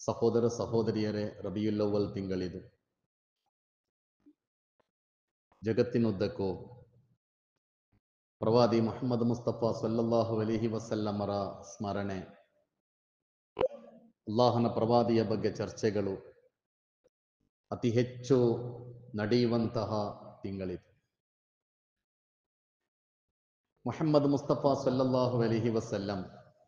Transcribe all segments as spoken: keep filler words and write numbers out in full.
ಸಹೋದರ ಸಹೋದರಿಯರೇ, ರಬಿಯುಲ್ ಅವ್ವಲ್ ತಿಂಗಳಿದು. ಜಗತ್ತಿನುದ್ದಕ್ಕೂ ಪ್ರವಾದಿ ಮುಹಮ್ಮದ್ ಮುಸ್ತಫಾ ಸಲ್ಲಲ್ಲಾಹು ಅಲೈಹಿ ವಸಲ್ಲಮರ ಸ್ಮರಣೆ, ಅಲ್ಲಾಹನ ಪ್ರವಾದಿಯ ಬಗ್ಗೆ ಚರ್ಚೆಗಳು ಅತಿ ಹೆಚ್ಚು ನಡೆಯುವಂತಹ ತಿಂಗಳಿದು. ಮುಹಮ್ಮದ್ ಮುಸ್ತಫಾ ಸಲ್ಲಲ್ಲಾಹು ಅಲೈಹಿ ವಸಲ್ಲಂ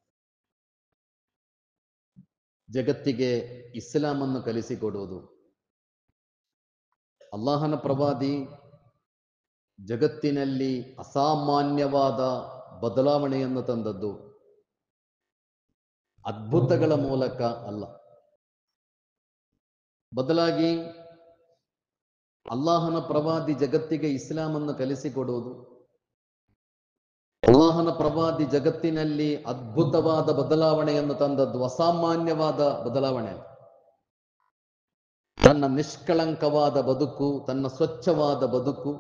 ಜಗತ್ತಿಗೆ ಇಸ್ಲಾಮನ್ನು ಕಲಿಸಿಕೊಡುವುದು, ಅಲ್ಲಾಹನ ಪ್ರವಾದಿ ಜಗತ್ತಿನಲ್ಲಿ ಅಸಾಮಾನ್ಯವಾದ ಬದಲಾವಣೆಯನ್ನು ತಂದದ್ದು ಅದ್ಭುತಗಳ ಮೂಲಕ ಅಲ್ಲ, ಬದಲಾಗಿ ಅಲ್ಲಾಹನ ಪ್ರವಾದಿ ಜಗತ್ತಿಗೆ ಇಸ್ಲಾಮನ್ನು ಕಲಿಸಿಕೊಡುವುದು, ಅಲ್ಲಾಹನ ಪ್ರವಾದಿ ಜಗತ್ತಿನಲ್ಲಿ ಅದ್ಭುತವಾದ ಬದಲಾವಣೆಯನ್ನು ತಂದದ್ದು, ಅಸಾಮಾನ್ಯವಾದ ಬದಲಾವಣೆ. ತನ್ನ ನಿಷ್ಕಳಂಕವಾದ ಬದುಕು, ತನ್ನ ಸ್ವಚ್ಛವಾದ ಬದುಕು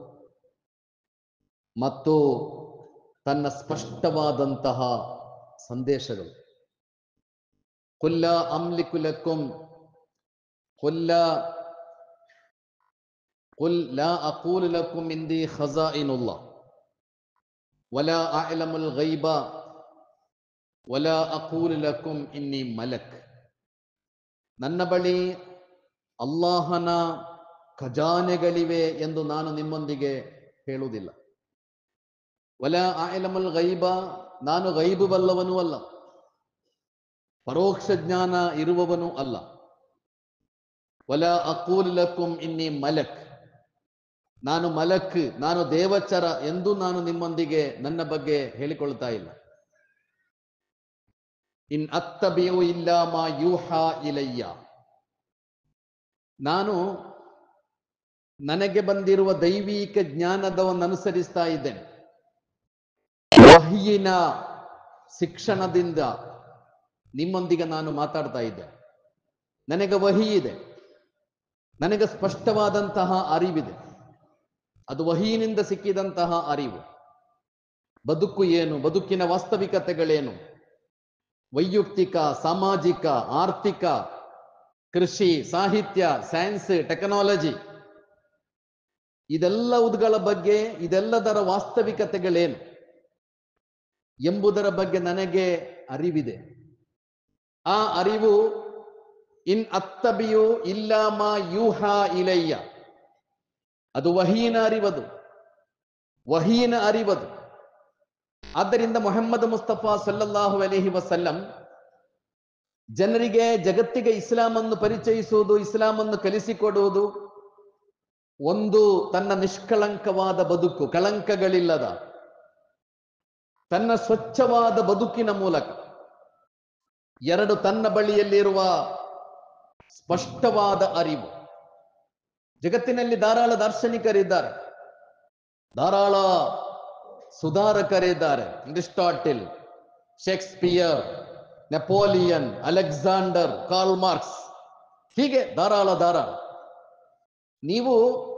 ಮತ್ತು ತನ್ನ ಸ್ಪಷ್ಟವಾದಂತಹ ಸಂದೇಶಗಳು. ಕುಲ್ಲ ಅಮ್ಲಿಕು ಲಕುಂ ಕುಲ್ಲ ಕುಲ್ ಲಾ ಅಕೂಲು ಲಕುಂ ಇಂದಿ ಖಜಾಯಿನುಲ್ಲಾಹ್ ವಲಾ ಅಅಲಮುಲ್ ಗೈಬ ವಲಾ ಅಕೂಲು ಲಕುಂ ಇನ್ನಿ ಮಲಕ್. ನನ್ನ ಬಳಿ ಅಲ್ಲಾಹನ ಖಜಾನೆಗಳಿವೆ ಎಂದು ನಾನು ನಿಮ್ಮೊಂದಿಗೆ ಹೇಳುವುದಿಲ್ಲ. ವಲಾ ಅಅಲಮುಲ್ ಗೈಬ, ನಾನು ಗೈಬು ಬಲ್ಲವನೂ ಅಲ್ಲ, ಪರೋಕ್ಷ ಜ್ಞಾನ ಇರುವವನೂ ಅಲ್ಲ. ವಲಾ ಅಕೂಲು ಲಕುಂ ಇನ್ನಿ ಮಲಕ್, ನಾನು ಮಲಕ್, ನಾನು ದೇವಚರ ಎಂದು ನಾನು ನಿಮ್ಮೊಂದಿಗೆ ನನ್ನ ಬಗ್ಗೆ ಹೇಳಿಕೊಳ್ತಾ ಇಲ್ಲ. ಇನ್ ಅತ್ತಬಿಯು ಇಲ್ಲಾ ಮಾ ಯೂಹಾ ಇಲಯ್ಯ, ನಾನು ನನಗೆ ಬಂದಿರುವ ದೈವಿಕ ಜ್ಞಾನದವನ್ನು ಅನುಸರಿಸ್ತಾ ಇದ್ದೇನೆ. ವಹ್ಯಿನ ಶಿಕ್ಷಣದಿಂದ ನಿಮ್ಮೊಂದಿಗೆ ನಾನು ಮಾತಾಡ್ತಾ ಇದ್ದೇನೆ. ನನಗೆ ವಹಿ ಇದೆ, ನನಗೆ ಸ್ಪಷ್ಟವಾದಂತಹ ಅರಿವಿದೆ. ಅದು ವಹಿನಿಂದ ಸಿಕ್ಕಿದಂತಹ ಅರಿವು. ಬದುಕು ಏನು, ಬದುಕಿನ ವಾಸ್ತವಿಕತೆಗಳೇನು, ವೈಯಕ್ತಿಕ, ಸಾಮಾಜಿಕ, ಆರ್ಥಿಕ, ಕೃಷಿ, ಸಾಹಿತ್ಯ, ಸೈನ್ಸ್, ಟೆಕ್ನಾಲಜಿ, ಇದೆಲ್ಲವುಗಳ ಬಗ್ಗೆ, ಇದೆಲ್ಲದರ ವಾಸ್ತವಿಕತೆಗಳೇನು ಎಂಬುದರ ಬಗ್ಗೆ ನನಗೆ ಅರಿವಿದೆ. ಆ ಅರಿವು ಇನ್ ಅತ್ತಬಿಯು ಇಲ್ಲಾ ಮಾ ಯೂಹಾ ಇಲಯ್ಯ, ಅದು ವಹೀನ ಅರಿವದು, ವಹೀನ ಅರಿವದು. ಆದ್ದರಿಂದ ಮುಹಮ್ಮದ್ ಮುಸ್ತಫಾ ಸಲ್ಲಲ್ಲಾಹು ಅಲೈಹಿ ವಸಲ್ಲಂ ಜನರಿಗೆ, ಜಗತ್ತಿಗೆ ಇಸ್ಲಾಮನ್ನು ಪರಿಚಯಿಸುವುದು, ಇಸ್ಲಾಮನ್ನು ಕಲಿಸಿಕೊಡುವುದು ಒಂದು ತನ್ನ ನಿಷ್ಕಳಂಕವಾದ ಬದುಕು, ಕಳಂಕಗಳಿಲ್ಲದ ತನ್ನ ಸ್ವಚ್ಛವಾದ ಬದುಕಿನ ಮೂಲಕ. ಎರಡು, ತನ್ನ ಬಳಿಯಲ್ಲಿರುವ ಸ್ಪಷ್ಟವಾದ ಅರಿವು. ಜಗತ್ತಿನಲ್ಲಿ ಧಾರಾಳ ದಾರ್ಶನಿಕರಿದ್ದಾರೆ, ಧಾರಾಳ ಸುಧಾರಕರಿದ್ದಾರೆ. Aristotle, Shakespeare, Napoleon, Alexander, Karl Marx, ಹೀಗೆ ಧಾರಾಳ ಧಾರಾಳ. ನೀವು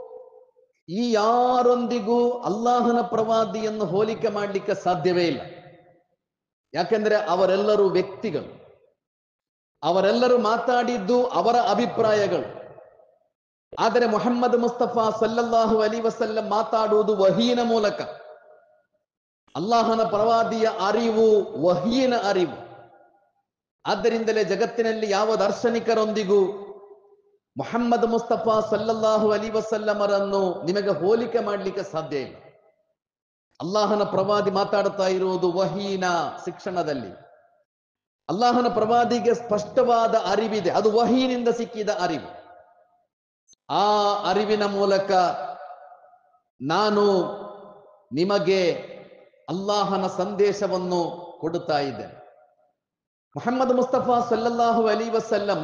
ಈ ಯಾರೊಂದಿಗೂ ಅಲ್ಲಾಹನ ಪ್ರವಾದಿಯನ್ನು ಹೋಲಿಕೆ ಮಾಡಲಿಕ್ಕೆ ಸಾಧ್ಯವೇ ಇಲ್ಲ. ಯಾಕೆಂದ್ರೆ ಅವರೆಲ್ಲರೂ ವ್ಯಕ್ತಿಗಳು, ಅವರೆಲ್ಲರೂ ಮಾತಾಡಿದ್ದು ಅವರ ಅಭಿಪ್ರಾಯಗಳು. ಆದರೆ ಮುಹಮ್ಮದ್ ಮುಸ್ತಫಾ ಸಲ್ಲಲ್ಲಾಹು ಅಲೈಹಿ ವಸಲ್ಲಂ ಮಾತಾಡುವುದು ವಹೀನ ಮೂಲಕ. ಅಲ್ಲಾಹನ ಪ್ರವಾದಿಯ ಅರಿವು ವಹೀನ ಅರಿವು. ಆದ್ದರಿಂದಲೇ ಜಗತ್ತಿನಲ್ಲಿ ಯಾವ ದಾರ್ಶನಿಕರೊಂದಿಗೂ ಮುಹಮ್ಮದ್ ಮುಸ್ತಫಾ ಸಲ್ಲಲ್ಲಾಹು ಅಲೈಹಿ ವಸಲ್ಲಮರನ್ನು ನಿಮಗೆ ಹೋಲಿಕೆ ಮಾಡಲಿಕ್ಕೆ ಸಾಧ್ಯ ಇಲ್ಲ. ಅಲ್ಲಾಹನ ಪ್ರವಾದಿ ಮಾತಾಡ್ತಾ ಇರುವುದು ವಹೀನ ಶಿಕ್ಷಣದಲ್ಲಿ. ಅಲ್ಲಾಹನ ಪ್ರವಾದಿಗೆ ಸ್ಪಷ್ಟವಾದ ಅರಿವಿದೆ, ಅದು ವಹೀನಿಂದ ಸಿಕ್ಕಿದ ಅರಿವು. ಆ ಅರಿವಿನ ಮೂಲಕ ನಾನು ನಿಮಗೆ ಅಲ್ಲಾಹನ ಸಂದೇಶವನ್ನು ಕೊಡುತ್ತಾ ಇದ್ದೇನೆ. ಮುಹಮ್ಮದ್ ಮುಸ್ತಫಾ ಸಲ್ಲಲ್ಲಾಹು ಅಲೈಹಿ ವಸಲ್ಲಂ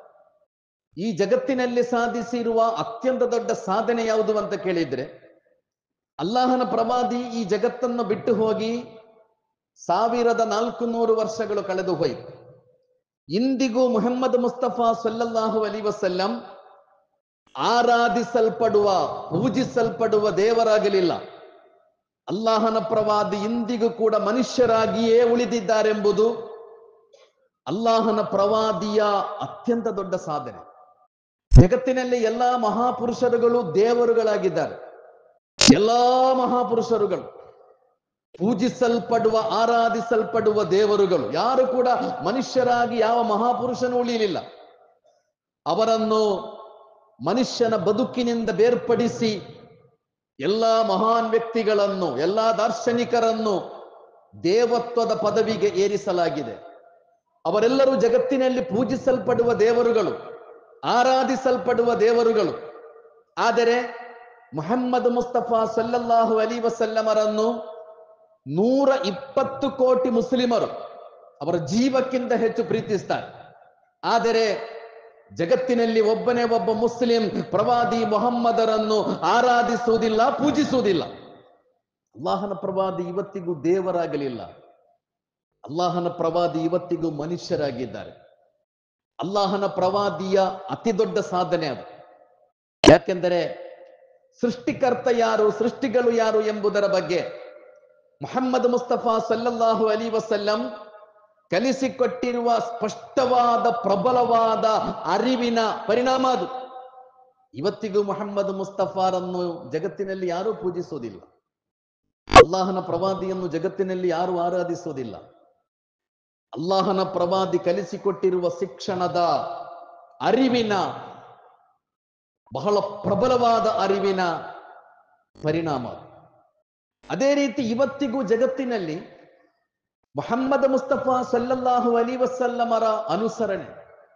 ಈ ಜಗತ್ತಿನಲ್ಲಿ ಸಾಧಿಸಿರುವ ಅತ್ಯಂತ ದೊಡ್ಡ ಸಾಧನೆ ಯಾವುದು ಅಂತ ಕೇಳಿದ್ರೆ, ಅಲ್ಲಾಹನ ಪ್ರವಾದಿ ಈ ಜಗತ್ತನ್ನು ಬಿಟ್ಟು ಹೋಗಿ ಸಾವಿರದ ನಾಲ್ಕು ನೂರು ವರ್ಷಗಳು ಕಳೆದು ಹೋಯಿತು. ಇಂದಿಗೂ ಮುಹಮ್ಮದ್ ಮುಸ್ತಫಾ ಸಲ್ಲಲ್ಲಾಹು ಅಲೈಹಿ ವಸಲ್ಲಂ ಆರಾಧಿಸಲ್ಪಡುವ, ಪೂಜಿಸಲ್ಪಡುವ ದೇವರಾಗಲಿಲ್ಲ. ಅಲ್ಲಾಹನ ಪ್ರವಾದಿ ಇಂದಿಗೂ ಕೂಡ ಮನುಷ್ಯರಾಗಿಯೇ ಉಳಿದಿದ್ದಾರೆಂಬುದು ಅಲ್ಲಾಹನ ಪ್ರವಾದಿಯ ಅತ್ಯಂತ ದೊಡ್ಡ ಸಾಧನೆ. ಜಗತ್ತಿನಲ್ಲಿ ಎಲ್ಲಾ ಮಹಾಪುರುಷರುಗಳು ದೇವರುಗಳಾಗಿದ್ದಾರೆ. ಎಲ್ಲಾ ಮಹಾಪುರುಷರುಗಳು ಪೂಜಿಸಲ್ಪಡುವ ಆರಾಧಿಸಲ್ಪಡುವ ದೇವರುಗಳು. ಯಾರು ಕೂಡ ಮನುಷ್ಯರಾಗಿ ಯಾವ ಮಹಾಪುರುಷನೂ ಉಳಿಯಲಿಲ್ಲ. ಅವರನ್ನು ಮನುಷ್ಯನ ಬದುಕಿನಿಂದ ಬೇರ್ಪಡಿಸಿ ಎಲ್ಲಾ ಮಹಾನ್ ವ್ಯಕ್ತಿಗಳನ್ನು, ಎಲ್ಲಾ ದಾರ್ಶನಿಕರನ್ನು ದೇವತ್ವದ ಪದವಿಗೆ ಏರಿಸಲಾಗಿದೆ. ಅವರೆಲ್ಲರೂ ಜಗತ್ತಿನಲ್ಲಿ ಪೂಜಿಸಲ್ಪಡುವ ದೇವರುಗಳು, ಆರಾಧಿಸಲ್ಪಡುವ ದೇವರುಗಳು. ಆದರೆ ಮುಹಮ್ಮದ್ ಮುಸ್ತಫಾ ಸಲ್ಲಲ್ಲಾಹು ಅಲೈಹಿ ವಸಲ್ಲಮರನ್ನು ನೂರ ಇಪ್ಪತ್ತು ಕೋಟಿ ಮುಸ್ಲಿಮರು ಅವರ ಜೀವಕ್ಕಿಂತ ಹೆಚ್ಚು ಪ್ರೀತಿಸ್ತಾರೆ. ಆದರೆ ಜಗತ್ತಿನಲ್ಲಿ ಒಬ್ಬನೇ ಒಬ್ಬ ಮುಸ್ಲಿಂ ಪ್ರವಾದಿ ಮುಹಮ್ಮದರನ್ನು ಆರಾಧಿಸುವುದಿಲ್ಲ, ಪೂಜಿಸುವುದಿಲ್ಲ. ಅಲ್ಲಾಹನ ಪ್ರವಾದಿ ಇವತ್ತಿಗೂ ದೇವರಾಗಲಿಲ್ಲ. ಅಲ್ಲಾಹನ ಪ್ರವಾದಿ ಇವತ್ತಿಗೂ ಮನುಷ್ಯರಾಗಿದ್ದಾರೆ. ಅಲ್ಲಾಹನ ಪ್ರವಾದಿಯ ಅತಿ ದೊಡ್ಡ ಸಾಧನೆ ಅದು. ಯಾಕೆಂದರೆ ಸೃಷ್ಟಿಕರ್ತ ಯಾರು, ಸೃಷ್ಟಿಗಳು ಯಾರು ಎಂಬುದರ ಬಗ್ಗೆ ಮುಹಮ್ಮದ್ ಮುಸ್ತಫಾ ಸಲ್ಲಲ್ಲಾಹು ಅಲೈಹಿ ವಸಲ್ಲಂ ಕಲಿಸಿಕೊಟ್ಟಿರುವ ಸ್ಪಷ್ಟವಾದ ಪ್ರಬಲವಾದ ಅರಿವಿನ ಪರಿಣಾಮ ಅದು. ಇವತ್ತಿಗೂ ಮುಹಮ್ಮದ್ ಮುಸ್ತಫಾರನ್ನು ಜಗತ್ತಿನಲ್ಲಿ ಯಾರೂ ಪೂಜಿಸುವುದಿಲ್ಲ. ಅಲ್ಲಾಹನ ಪ್ರವಾದಿಯನ್ನು ಜಗತ್ತಿನಲ್ಲಿ ಯಾರು ಆರಾಧಿಸುವುದಿಲ್ಲ. ಅಲ್ಲಾಹನ ಪ್ರವಾದಿ ಕಲಿಸಿಕೊಟ್ಟಿರುವ ಶಿಕ್ಷಣದ ಅರಿವಿನ, ಬಹಳ ಪ್ರಬಲವಾದ ಅರಿವಿನ ಪರಿಣಾಮ. ಅದೇ ರೀತಿ ಇವತ್ತಿಗೂ ಜಗತ್ತಿನಲ್ಲಿ ಮುಹಮ್ಮದ್ ಮುಸ್ತಫಾ ಸಲ್ಲಲ್ಲಾಹು ಅಲೈಹಿ ವಸಲ್ಲಮರ ಅನುಸರಣೆ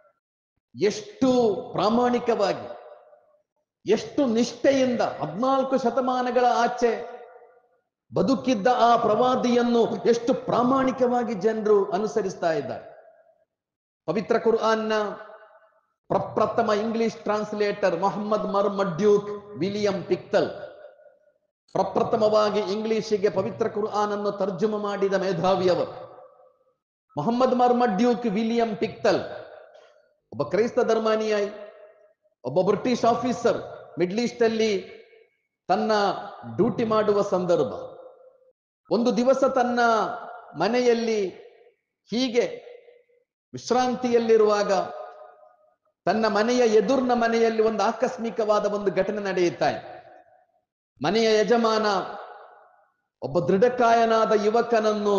ಎಷ್ಟು ಪ್ರಾಮಾಣಿಕವಾಗಿ, ಎಷ್ಟು ನಿಷ್ಠೆಯಿಂದ ಹದಿನಾಲ್ಕು ಶತಮಾನಗಳ ಆಚೆ ಬದುಕಿದ್ದ ಆ ಪ್ರವಾದಿಯನ್ನು ಎಷ್ಟು ಪ್ರಾಮಾಣಿಕವಾಗಿ ಜನರು ಅನುಸರಿಸ್ತಾ ಇದ್ದಾರೆ. ಪವಿತ್ರ ಕುರ್ಆನ್ನ ಪ್ರಪ್ರಥಮ English translator Mohammed Marmaduke William Pickthall, ಪ್ರಪ್ರಥಮವಾಗಿ ಇಂಗ್ಲಿಷಿಗೆ ಪವಿತ್ರ ಕುರ್ಆನ್ ಅನ್ನು ತರ್ಜುಮ ಮಾಡಿದ ಮೇಧಾವಿಯವರು ಮೊಹಮ್ಮದ್ ಮರ್ಮಡ್ಯೂಕ್ ವಿಲಿಯಂ ಪಿಕ್ತಲ್ ಒಬ್ಬ ಕ್ರೈಸ್ತ ಧರ್ಮಾನುಯಾಯಿ, ಒಬ್ಬ ಬ್ರಿಟಿಷ್ ಆಫೀಸರ್. ಮಿಡ್ಲ್ ಈಸ್ಟ್ ಅಲ್ಲಿ ತನ್ನ ಡ್ಯೂಟಿ ಮಾಡುವ ಸಂದರ್ಭ, ಒಂದು ದಿವಸ ತನ್ನ ಮನೆಯಲ್ಲಿ ಹೀಗೆ ವಿಶ್ರಾಂತಿಯಲ್ಲಿರುವಾಗ ತನ್ನ ಮನೆಯ ಎದುರಿನ ಮನೆಯಲ್ಲಿ ಒಂದು ಆಕಸ್ಮಿಕವಾದ ಒಂದು ಘಟನೆ ನಡೆಯುತ್ತಾ ಇದೆ. ಮನೆಯ ಯಜಮಾನ ಒಬ್ಬ ದೃಢಕಾಯನಾದ ಯುವಕನನ್ನು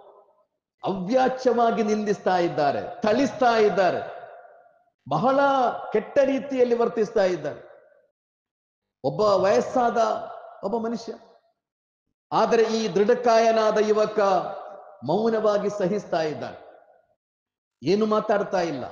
ಅವ್ಯಾಚ್ಯವಾಗಿ ನಿಂದಿಸ್ತಾ ಇದ್ದಾರೆ, ಥಳಿಸ್ತಾ ಇದ್ದಾರೆ, ಬಹಳ ಕೆಟ್ಟ ರೀತಿಯಲ್ಲಿ ವರ್ತಿಸ್ತಾ ಇದ್ದಾರೆ. ಒಬ್ಬ ವಯಸ್ಸಾದ ಒಬ್ಬ ಮನುಷ್ಯ. ಆದರೆ ಈ ದೃಢಕಾಯನಾದ ಯುವಕ ಮೌನವಾಗಿ ಸಹಿಸ್ತಾ ಇದ್ದಾನೆ, ಏನು ಮಾತಾಡ್ತಾ ಇಲ್ಲ,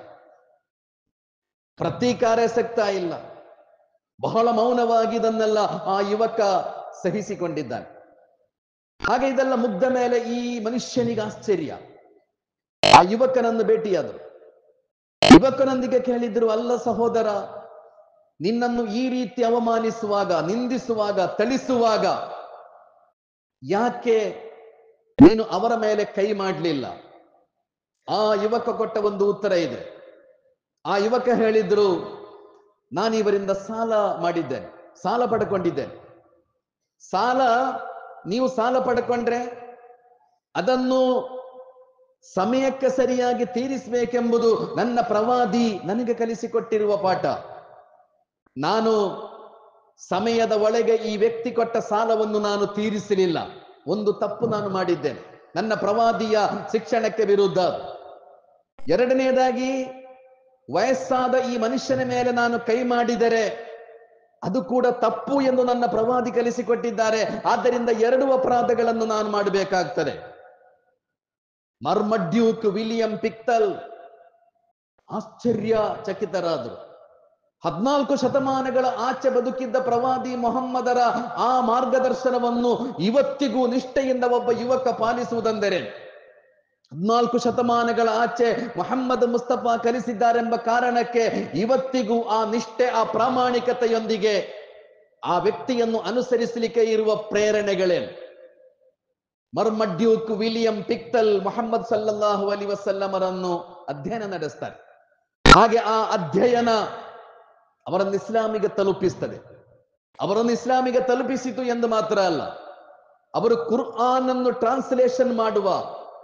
ಪ್ರತೀಕಾರಸಕ್ತಾ ಇಲ್ಲ, ಬಹಳ ಮೌನವಾಗಿ ಇದನ್ನೆಲ್ಲ ಆ ಯುವಕ ಸಹಿಸಿಕೊಂಡಿದ್ದಾನೆ. ಹಾಗೆ ಇದೆಲ್ಲ ಮುಗ್ದ ಮೇಲೆ ಈ ಮನುಷ್ಯನಿಗೆ ಆಶ್ಚರ್ಯ. ಆ ಯುವಕನನ್ನು ಭೇಟಿಯಾದರು. ಯುವಕನೊಂದಿಗೆ ಕೇಳಿದ್ರು, ಅಲ್ಲ ಸಹೋದರ, ನಿನ್ನನ್ನು ಈ ರೀತಿ ಅವಮಾನಿಸುವಾಗ, ನಿಂದಿಸುವಾಗ, ಥಳಿಸುವಾಗ ಯಾಕೆ ನೀನು ಅವರ ಮೇಲೆ ಕೈ ಮಾಡಲಿಲ್ಲ? ಆ ಯುವಕ ಕೊಟ್ಟ ಒಂದು ಉತ್ತರ ಇದೆ. ಆ ಯುವಕ ಹೇಳಿದ್ರು, ನಾನು ಇವರಿಂದ ಸಾಲ ಮಾಡಿದ್ದೇನೆ, ಸಾಲ ಪಡ್ಕೊಂಡಿದ್ದೇನೆ. ಸಾಲ, ನೀವು ಸಾಲ ಪಡ್ಕೊಂಡ್ರೆ ಅದನ್ನು ಸಮಯಕ್ಕೆ ಸರಿಯಾಗಿ ತೀರಿಸಬೇಕೆಂಬುದು ನನ್ನ ಪ್ರವಾದಿ ನನಗೆ ಕಲಿಸಿಕೊಟ್ಟಿರುವ ಪಾಠ. ನಾನು ಸಮಯದ ಒಳಗೆ ಈ ವ್ಯಕ್ತಿ ಕೊಟ್ಟ ಸಾಲವನ್ನು ನಾನು ತೀರಿಸಲಿಲ್ಲ. ಒಂದು ತಪ್ಪು ನಾನು ಮಾಡಿದ್ದೇನೆ, ನನ್ನ ಪ್ರವಾದಿಯ ಶಿಕ್ಷಣಕ್ಕೆ ವಿರುದ್ಧ. ಎರಡನೆಯದಾಗಿ, ವಯಸ್ಸಾದ ಈ ಮನುಷ್ಯನ ಮೇಲೆ ನಾನು ಕೈ ಮಾಡಿದರೆ ಅದು ಕೂಡ ತಪ್ಪು ಎಂದು ನನ್ನ ಪ್ರವಾದಿ ಕಲಿಸಿಕೊಟ್ಟಿದ್ದಾರೆ. ಆದ್ದರಿಂದ ಎರಡು ಅಪರಾಧಗಳನ್ನು ನಾನು ಮಾಡಬೇಕಾಗ್ತದೆ. ಮರ್ಮಡ್ಯೂಕ್ ವಿಲಿಯಂ ಪಿಕ್ತಲ್ ಆಶ್ಚರ್ಯ ಚಕಿತರಾದರು. ಹದಿನಾಲ್ಕು ಶತಮಾನಗಳ ಆಚೆ ಬದುಕಿದ್ದ ಪ್ರವಾದಿ ಮೊಹಮ್ಮದರ ಆ ಮಾರ್ಗದರ್ಶನವನ್ನು ಇವತ್ತಿಗೂ ನಿಷ್ಠೆಯಿಂದ ಒಬ್ಬ ಯುವಕ ಪಾಲಿಸುವುದೆಂದರೆ, ಹದಿನಾಲ್ಕು ಶತಮಾನಗಳ ಆಚೆ ಮೊಹಮ್ಮದ್ ಮುಸ್ತಫಾ ಕಲಿಸಿದ್ದಾರೆಂಬ ಕಾರಣಕ್ಕೆ ಇವತ್ತಿಗೂ ಆ ನಿಷ್ಠೆ, ಆ ಪ್ರಾಮಾಣಿಕತೆಯೊಂದಿಗೆ ಆ ವ್ಯಕ್ತಿಯನ್ನು ಅನುಸರಿಸಲಿಕ್ಕೆ ಇರುವ ಪ್ರೇರಣೆಗಳೇನು? ಮರ್ಮಡ್ಯೂಕ್ ವಿಲಿಯಂ ಪಿಕ್ತಲ್ ಮೊಹಮ್ಮದ್ ಸಲ್ಲಲ್ಲಾಹು ಅಲೈಹಿ ವಸಲ್ಲಮರನ್ನು ಅಧ್ಯಯನ ನಡೆಸ್ತಾರೆ. ಹಾಗೆ ಆ ಅಧ್ಯಯನ ಅವರನ್ನು ಇಸ್ಲಾಮಿಗೆ ತಲುಪಿಸ್ತದೆ. ಅವರನ್ನು ಇಸ್ಲಾಮಿಗೆ ತಲುಪಿಸಿತು ಎಂದು ಮಾತ್ರ ಅಲ್ಲ, ಅವರು ಕುರ್ಆನ್ ಅನ್ನು ಟ್ರಾನ್ಸ್ಲೇಷನ್ ಮಾಡುವ,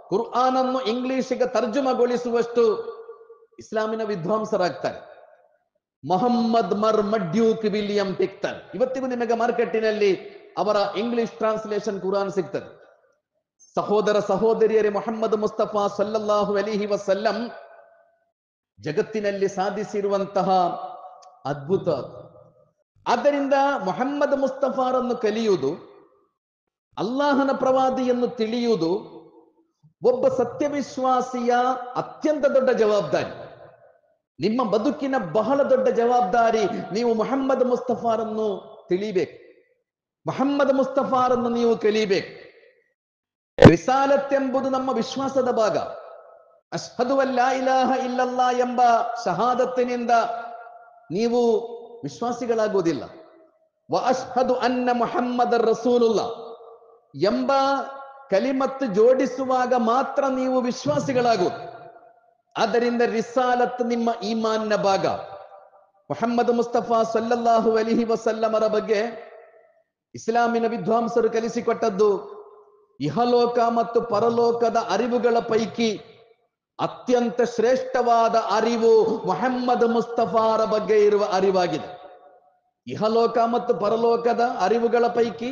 ಕುರ್ಆನ್ ಅನ್ನು ಇಂಗ್ಲಿಷಿಗೆ ತರ್ಜುಮಗೊಳಿಸುವಷ್ಟು ಇಸ್ಲಾಮಿನ ವಿದ್ವಾಂಸರಾಗ್ತಾರೆ. ಮೊಹಮ್ಮದ್ ಮರ್ ಮಡ್ಯೂಕ್ ವಿಲಿಯಂ ಪಿಕ್ಟನ್, ಇವತ್ತಿಗೂ ನಿಮಗೆ ಮಾರ್ಕೆಟಿನಲ್ಲಿ ಅವರ ಇಂಗ್ಲಿಷ್ ಟ್ರಾನ್ಸ್ಲೇಷನ್ ಕುರಾನ್ ಸಿಗ್ತದೆ. ಸಹೋದರ ಸಹೋದರಿಯರೇ, ಮೊಹಮ್ಮದ್ ಮುಸ್ತಫಾ ಸಲ್ಲಲ್ಲಾಹು ಅಲೈಹಿ ವಸಲ್ಲಂ ಜಗತ್ತಿನಲ್ಲಿ ಸಾಧಿಸಿರುವಂತಹ ಅದ್ಭುತ. ಆದ್ದರಿಂದ ಮೊಹಮ್ಮದ್ ಮುಸ್ತಫಾರನ್ನು ಕಲಿಯುವುದು, ಅಲ್ಲಾಹನ ಪ್ರವಾದಿಯನ್ನು ತಿಳಿಯುವುದು ಒಬ್ಬ ಸತ್ಯವಿಶ್ವಾಸಿಯ ಅತ್ಯಂತ ದೊಡ್ಡ ಜವಾಬ್ದಾರಿ. ನಿಮ್ಮ ಬದುಕಿನ ಬಹಳ ದೊಡ್ಡ ಜವಾಬ್ದಾರಿ. ನೀವು ಮೊಹಮ್ಮದ್ ಮುಸ್ತಫಾರನ್ನು ತಿಳಿಬೇಕು, ಮೊಹಮ್ಮದ್ ಮುಸ್ತಫಾರನ್ನು ನೀವು ಕಲಿಬೇಕು. ರಿಸಾಲತ್ ಎಂಬುದು ನಮ್ಮ ವಿಶ್ವಾಸದ ಭಾಗ. ಅಶ್ಹದು ಅಲ್ಲಾ ಇಲಾಹ ಇಲ್ಲಲ್ಲಾ ಎಂಬ ಶಹಾದತ್ತಿನಿಂದ ನೀವು ವಿಶ್ವಾಸಿಗಳಾಗುವುದಿಲ್ಲ. ವ ಅಶ್ಹದು ಅನ್ನ ಮುಹಮ್ಮದರ್ ರಸೂಲುಲ್ಲಾ ಎಂಬ ಕಲಿಮತ್ತು ಜೋಡಿಸುವಾಗ ಮಾತ್ರ ನೀವು ವಿಶ್ವಾಸಿಗಳಾಗುವುದು. ಆದ್ದರಿಂದ ರಿಸಾಲತ್ ನಿಮ್ಮ ಈಮಾನ್ನ ಭಾಗ. ಮುಹಮ್ಮದ್ ಮುಸ್ತಫಾ ಸಲ್ಲಲ್ಲಾಹು ಅಲೈಹಿ ವಸಲ್ಲಮರ ಬಗ್ಗೆ ಇಸ್ಲಾಮಿನ ವಿದ್ವಾಂಸರು ಕಲಿಸಿಕೊಟ್ಟದ್ದು ಇಹಲೋಕ ಮತ್ತು ಪರಲೋಕದ ಅರಿವುಗಳ ಪೈಕಿ ಅತ್ಯಂತ ಶ್ರೇಷ್ಠವಾದ ಅರಿವು ಮುಹಮ್ಮದ್ ಮುಸ್ತಫಾರ ಬಗ್ಗೆ ಇರುವ ಅರಿವಾಗಿದೆ. ಇಹಲೋಕ ಮತ್ತು ಪರಲೋಕದ ಅರಿವುಗಳ ಪೈಕಿ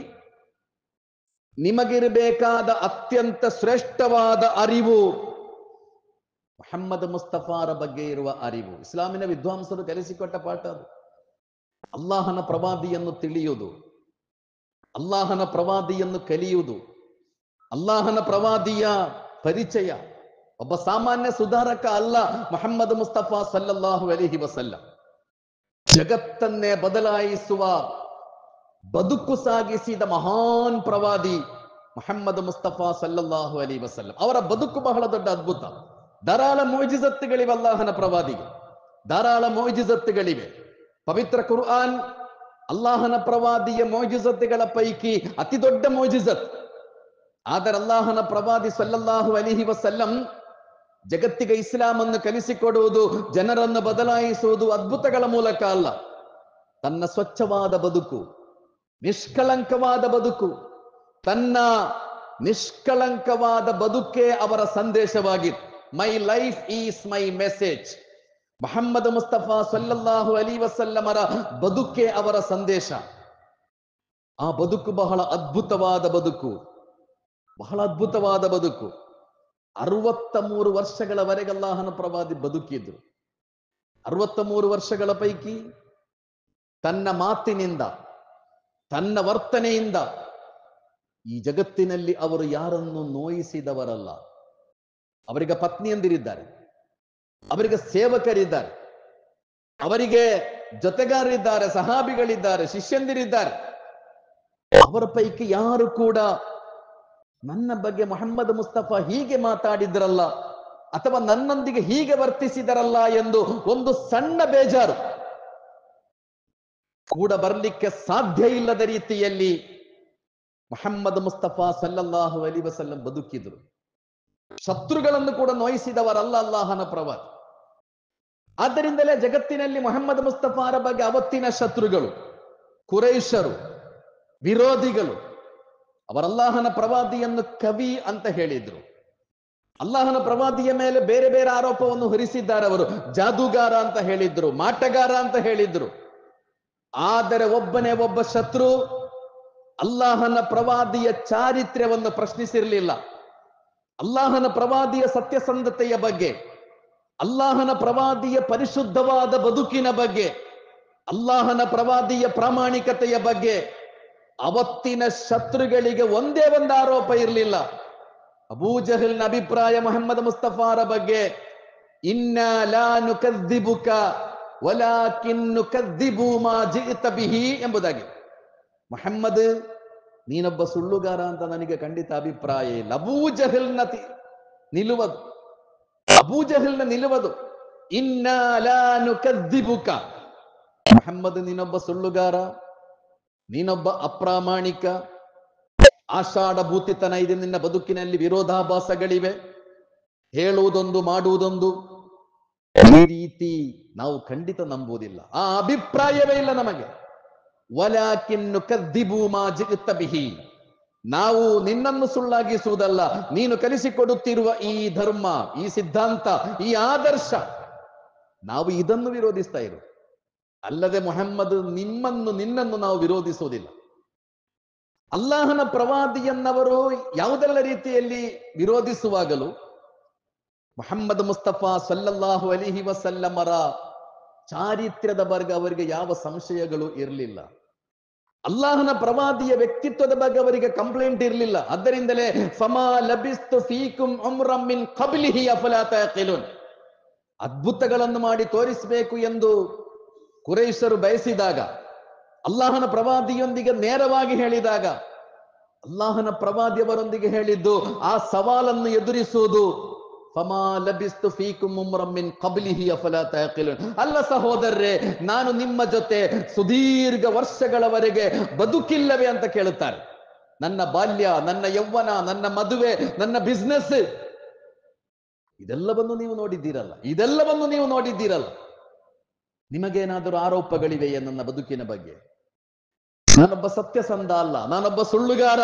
ನಿಮಗಿರಬೇಕಾದ ಅತ್ಯಂತ ಶ್ರೇಷ್ಠವಾದ ಅರಿವು ಮುಹಮ್ಮದ್ ಮುಸ್ತಫಾರ ಬಗ್ಗೆ ಇರುವ ಅರಿವು. ಇಸ್ಲಾಮಿನ ವಿದ್ವಾಂಸರು ಕಲಿಸಿಕೊಟ್ಟ ಪಾಠ ಅದು. ಅಲ್ಲಾಹನ ಪ್ರವಾದಿಯನ್ನು ತಿಳಿಯುವುದು, ಅಲ್ಲಾಹನ ಪ್ರವಾದಿಯನ್ನು ಕಲಿಯುವುದು, ಅಲ್ಲಾಹನ ಪ್ರವಾದಿಯ ಪರಿಚಯ. ಒಬ್ಬ ಸಾಮಾನ್ಯ ಸುಧಾರಕ ಅಲ್ಲ ಮುಹಮ್ಮದ್ ಮುಸ್ತಫಾ ಸಲ್ಲಲ್ಲಾಹು ಅಲೈಹಿ ವಸಲ್ಲಂ. ಜಗತ್ತನ್ನೇ ಬದಲಾಯಿಸುವ ಬದುಕು ಸಾಗಿಸಿದ ಮಹಾನ್ ಪ್ರವಾದಿ ಮುಹಮ್ಮದ್ ಮುಸ್ತಫಾ ಸಲ್ಲಲ್ಲಾಹು ಅಲೈಹಿ ವಸಲ್ಲಂ. ಅವರ ಬದುಕು ಬಹಳ ದೊಡ್ಡ ಅದ್ಭುತ. ಧಾರಾಳ ಮುಅ್ಜಿಜತ್ತುಗಳಿವೆ ಅಲ್ಲಾಹನ ಪ್ರವಾದಿಗೆ, ಧಾರಾಳ ಮುಅ್ಜಿಜತ್ತುಗಳಿವೆ. ಪವಿತ್ರ ಕುರ್ಆನ್ ಅಲ್ಲಾಹನ ಪ್ರವಾದಿಯ ಮುಅ್ಜಿಜತ್ತುಗಳ ಪೈಕಿ ಅತಿ ದೊಡ್ಡ ಮುಅ್ಜಿಜತ್. ಆದರೆ ಅಲ್ಲಾಹನ ಪ್ರವಾದಿ ಸಲ್ಲಲ್ಲಾಹು ಅಲೈಹಿ ವಸಲ್ಲಂ ಜಗತ್ತಿಗೆ ಇಸ್ಲಾಂ ಅನ್ನು ಕಲಿಸಿಕೊಡುವುದು, ಜನರನ್ನು ಬದಲಾಯಿಸುವುದು ಅದ್ಭುತಗಳ ಮೂಲಕ ಅಲ್ಲ. ತನ್ನ ಸ್ವಚ್ಛವಾದ ಬದುಕು, ನಿಷ್ಕಳಂಕವಾದ ಬದುಕು, ತನ್ನ ನಿಷ್ಕಳಂಕವಾದ ಬದುಕೇ ಅವರ ಸಂದೇಶವಾಗಿತ್ತು. My life is my message. Muhammad Mustafa ಸಲ್ಲಲ್ಲಾಹು ಅಲೈಹಿ ವಸಲ್ಲಮರ ಬದುಕೇ ಅವರ ಸಂದೇಶ. ಆ ಬದುಕು ಬಹಳ ಅದ್ಭುತವಾದ ಬದುಕು, ಬಹಳ ಅದ್ಭುತವಾದ ಬದುಕು. ಅರವತ್ತ ಮೂರು ವರ್ಷಗಳವರೆಗೆ ಅಲ್ಲಾಹನ ಪ್ರವಾದಿ ಬದುಕಿದ್ರು. ಅರವತ್ತ ಮೂರು ವರ್ಷಗಳ ಪೈಕಿ ತನ್ನ ಮಾತಿನಿಂದ, ತನ್ನ ವರ್ತನೆಯಿಂದ ಈ ಜಗತ್ತಿನಲ್ಲಿ ಅವರು ಯಾರನ್ನು ನೋಯಿಸಿದವರಲ್ಲ. ಅವರಿಗೆ ಪತ್ನಿಯಂದಿರಿದ್ದಾರೆ, ಅವರಿಗೆ ಸೇವಕರಿದ್ದಾರೆ, ಅವರಿಗೆ ಜೊತೆಗಾರರಿದ್ದಾರೆ, ಸಹಾಬಿಗಳಿದ್ದಾರೆ, ಶಿಷ್ಯಂದಿರಿದ್ದಾರೆ. ಅವರ ಪೈಕಿ ಯಾರು ಕೂಡ ನನ್ನ ಬಗ್ಗೆ ಮುಹಮ್ಮದ್ ಮುಸ್ತಫಾ ಹೀಗೆ ಮಾತಾಡಿದ್ರಲ್ಲ ಅಥವಾ ನನ್ನೊಂದಿಗೆ ಹೀಗೆ ವರ್ತಿಸಿದರಲ್ಲ ಎಂದು ಒಂದು ಸಣ್ಣ ಬೇಜಾರು ಕೂಡ ಬರಲಿಕ್ಕೆ ಸಾಧ್ಯ ಇಲ್ಲದ ರೀತಿಯಲ್ಲಿ ಮುಹಮ್ಮದ್ ಮುಸ್ತಫಾ ಸಲ್ಲಲ್ಲಾಹು ಅಲೈಹಿ ವಸಲ್ಲಂ ಬದುಕಿದ್ರು. ಶತ್ರುಗಳನ್ನು ಕೂಡ ನೋಯಿಸಿದವರಲ್ಲ ಅಲ್ಲಾಹನ ಪ್ರವಾದಿ. ಆದ್ದರಿಂದಲೇ ಜಗತ್ತಿನಲ್ಲಿ ಮುಹಮ್ಮದ್ ಮುಸ್ತಫಾರ ಬಗ್ಗೆ ಅವತ್ತಿನ ಶತ್ರುಗಳು, ಕುರೈಶರು, ವಿರೋಧಿಗಳು ಅವರಲ್ಲಾಹನ ಪ್ರವಾದಿಯನ್ನು ಕವಿ ಅಂತ ಹೇಳಿದ್ರು. ಅಲ್ಲಾಹನ ಪ್ರವಾದಿಯ ಮೇಲೆ ಬೇರೆ ಬೇರೆ ಆರೋಪವನ್ನು ಹೊರಿಸಿದ್ದಾರೆ. ಅವರು ಜಾದೂಗಾರ ಅಂತ ಹೇಳಿದ್ರು, ಮಾಟಗಾರ ಅಂತ ಹೇಳಿದ್ರು. ಆದರೆ ಒಬ್ಬನೇ ಒಬ್ಬ ಶತ್ರು ಅಲ್ಲಾಹನ ಪ್ರವಾದಿಯ ಚಾರಿತ್ರ್ಯವನ್ನು ಪ್ರಶ್ನಿಸಿರಲಿಲ್ಲ. ಅಲ್ಲಾಹನ ಪ್ರವಾದಿಯ ಸತ್ಯಸಂಧತೆಯ ಬಗ್ಗೆ, ಅಲ್ಲಾಹನ ಪ್ರವಾದಿಯ ಪರಿಶುದ್ಧವಾದ ಬದುಕಿನ ಬಗ್ಗೆ, ಅಲ್ಲಾಹನ ಪ್ರವಾದಿಯ ಪ್ರಾಮಾಣಿಕತೆಯ ಬಗ್ಗೆ ಅವತ್ತಿನ ಶತ್ರುಗಳಿಗೆ ಒಂದೇ ಒಂದು ಆರೋಪ ಇರಲಿಲ್ಲ. ಅಬೂ ಜಹಲ್ನ ಅಭಿಪ್ರಾಯ ಮುಹಮ್ಮದ್ ಮುಸ್ತಫಾರ ಬಗ್ಗೆ, ಇನ್ನಾ ಲಾ ನುಕದ್ದಿಬುಕ ವಲಾಕಿನ್ ನುಕದ್ದಿಬು ಮಾ ಜಿಇತ ಬಿಹಿ ಎಂಬುದಾಗಿ. ಮುಹಮ್ಮದ್, ನೀನೊಬ್ಬ ಸುಳ್ಳುಗಾರ ಅಂತ ನನಗೆ ಖಂಡಿತ ಅಭಿಪ್ರಾಯ ಇಲ್ಲ. ಅಬೂ ಜಹಲ್ನ ನಿಲುವದು, ಅಬೂ ಜಹಲ್ನ ನಿಲುವದು. ಇನ್ನಾ ಲಾ ನುಕದ್ದಿಬುಕ, ಮುಹಮ್ಮದ್ ನೀನೊಬ್ಬ ಸುಳ್ಳುಗಾರ, ನೀನೊಬ್ಬ ಅಪ್ರಾಮಾಣಿಕ, ಆಷಾಢ ಭೂತಿತನ ಇದೆ ನಿನ್ನ ಬದುಕಿನಲ್ಲಿ, ವಿರೋಧಾಭಾಸಗಳಿವೆ, ಹೇಳುವುದೊಂದು ಮಾಡುವುದೊಂದು. ಈ ರೀತಿ ನಾವು ಖಂಡಿತ ನಂಬುವುದಿಲ್ಲ, ಆ ಅಭಿಪ್ರಾಯವೇ ಇಲ್ಲ ನಮಗೆ. ವಲಾಕಿನ್ ನುಕದ್ದಿಬು ಮಾ ಜಿಇತ ಬಿಹಿ, ನಾವು ನಿನ್ನನ್ನು ಸುಳ್ಳಾಗಿಸುವುದಲ್ಲ, ನೀನು ಕಲಿಸಿಕೊಡುತ್ತಿರುವ ಈ ಧರ್ಮ, ಈ ಸಿದ್ಧಾಂತ, ಈ ಆದರ್ಶ, ನಾವು ಇದನ್ನು ವಿರೋಧಿಸ್ತಾ ಇರು. ಅಲ್ಲದೆ ಮುಹಮ್ಮದ್ ನಿಮ್ಮನ್ನು ನಿನ್ನನ್ನು ನಾವು ವಿರೋಧಿಸುವುದಿಲ್ಲ. ಅಲ್ಲಾಹನ ಪ್ರವಾದಿಯನ್ನವರು ಯಾವುದೆಲ್ಲ ರೀತಿಯಲ್ಲಿ ವಿರೋಧಿಸುವಾಗಲೂ ಮುಹಮ್ಮದ್ ಮುಸ್ತಫಾ ಸಲ್ಲಲ್ಲಾಹು ಅಲೈಹಿ ವಸಲ್ಲಮರ ಚಾರಿತ್ರ್ಯದ ಬಗ್ಗೆ ಅವರಿಗೆ ಯಾವ ಸಂಶಯಗಳು ಇರಲಿಲ್ಲ. ಅಲ್ಲಾಹನ ಪ್ರವಾದಿಯ ವ್ಯಕ್ತಿತ್ವದ ಬಗ್ಗೆ ಅವರಿಗೆ ಕಂಪ್ಲೇಂಟ್ ಇರಲಿಲ್ಲ. ಅದರಿಂದಲೇ ಫಮಾ ಲಬಿಸ್ತು ಫೀಕುಂ ಉಮ್ರಂ ಮಿನ್ क़ಬ್ಲಿಹಿ ಅಫಲಾ ತಅक़ಿಲೂನ್, ಅದ್ಭುತಗಳನ್ನು ಮಾಡಿ ತೋರಿಸಬೇಕು ಎಂದು ಕುರೈಶರು ಬಯಸಿದಾಗ, ಅಲ್ಲಾಹನ ಪ್ರವಾದಿಯೊಂದಿಗೆ ನೇರವಾಗಿ ಹೇಳಿದಾಗ, ಅಲ್ಲಾಹನ ಪ್ರವಾದಿಯವರೊಂದಿಗೆ ಹೇಳಿದ್ದು ಆ ಸವಾಲನ್ನು ಎದುರಿಸುವುದು ಫಮಾ ಲಬಿಸ್ತು ಫೀಕುಂ ಉಮ್ರಂ ಮಿನ್ क़ಬ್ಲಿಹಿ ಅಫಲಾ ತಅक़ಿಲೂನ್. ಅಲ್ಲ ಸಹೋದರರೇ, ನಾನು ನಿಮ್ಮ ಜೊತೆ ಸುದೀರ್ಘ ವರ್ಷಗಳವರೆಗೆ ಬದುಕಿಲ್ಲವೇ ಅಂತ ಕೇಳುತ್ತಾರೆ. ನನ್ನ ಬಾಲ್ಯ, ನನ್ನ ಯೌವನ, ನನ್ನ ಮದುವೆ, ನನ್ನ ಬಿಸ್ನೆಸ್, ಇದೆಲ್ಲವನ್ನು ನೀವು ನೋಡಿದ್ದೀರಲ್ಲ, ಇದೆಲ್ಲವನ್ನು ನೀವು ನೋಡಿದ್ದೀರಲ್ಲ. ನಿಮಗೇನಾದರೂ ಆರೋಪಗಳಿವೆಯೇ ನನ್ನ ಬದುಕಿನ ಬಗ್ಗೆ? ನಾನೊಬ್ಬ ಸತ್ಯಸಂಧ ಅಲ್ಲ, ನಾನೊಬ್ಬ ಸುಳ್ಳುಗಾರ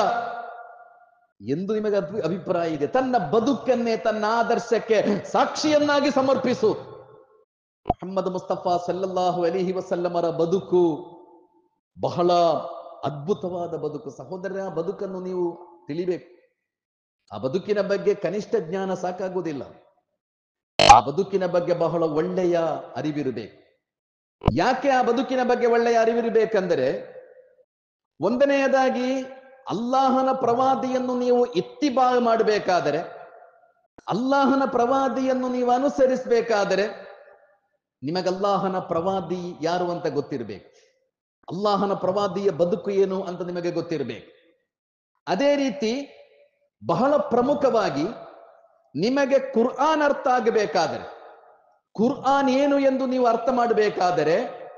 ಎಂದು ನಿಮಗೆ ಅಭಿಪ್ರಾಯ ಇದೆ? ತನ್ನ ಬದುಕನ್ನೇ ತನ್ನ ಆದರ್ಶಕ್ಕೆ ಸಾಕ್ಷಿಯನ್ನಾಗಿ ಸಮರ್ಪಿಸು. ಮುಹಮ್ಮದ್ ಮುಸ್ತಫಾ ಸಲ್ಲಲ್ಲಾಹು ಅಲೈಹಿ ವಸಲ್ಲಮರ ಬದುಕು ಬಹಳ ಅದ್ಭುತವಾದ ಬದುಕು. ಸಹೋದರ, ಆ ಬದುಕನ್ನು ನೀವು ತಿಳಿಬೇಕು. ಆ ಬದುಕಿನ ಬಗ್ಗೆ ಕನಿಷ್ಠ ಜ್ಞಾನ ಸಾಕಾಗುವುದಿಲ್ಲ. ಆ ಬದುಕಿನ ಬಗ್ಗೆ ಬಹಳ ಒಳ್ಳೆಯ ಅರಿವಿರಬೇಕು. ಯಾಕೆ ಆ ಬದುಕಿನ ಬಗ್ಗೆ ಒಳ್ಳೆಯ ಅರಿವಿರಬೇಕೆಂದರೆ, ಒಂದನೆಯದಾಗಿ ಅಲ್ಲಾಹನ ಪ್ರವಾದಿಯನ್ನು ನೀವು ಇತ್ತಿಬಾ ಮಾಡಬೇಕಾದರೆ, ಅಲ್ಲಾಹನ ಪ್ರವಾದಿಯನ್ನು ನೀವು ಅನುಸರಿಸಬೇಕಾದರೆ ನಿಮಗೆ ಅಲ್ಲಾಹನ ಪ್ರವಾದಿ ಯಾರು ಅಂತ ಗೊತ್ತಿರಬೇಕು. ಅಲ್ಲಾಹನ ಪ್ರವಾದಿಯ ಬದುಕು ಏನು ಅಂತ ನಿಮಗೆ ಗೊತ್ತಿರಬೇಕು. ಅದೇ ರೀತಿ ಬಹಳ ಪ್ರಮುಖವಾಗಿ ನಿಮಗೆ ಕುರ್ಆನ್ ಅರ್ಥ ಆಗಬೇಕಾದರೆ, ಕುರ್ಆನ್ ಏನು ಎಂದು ನೀವು ಅರ್ಥ ಮಾಡಬೇಕಾದರೆ